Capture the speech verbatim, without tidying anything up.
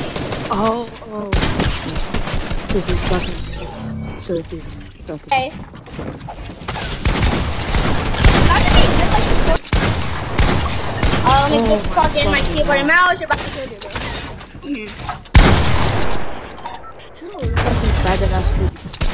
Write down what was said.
Oh, oh. So this is fucking. So it is. Okay. How did they look like this? Oh, let me Oh just plug in my fucking keyboard and God. mouse. You're about to kill you, bro. Fucking faggot ass dude.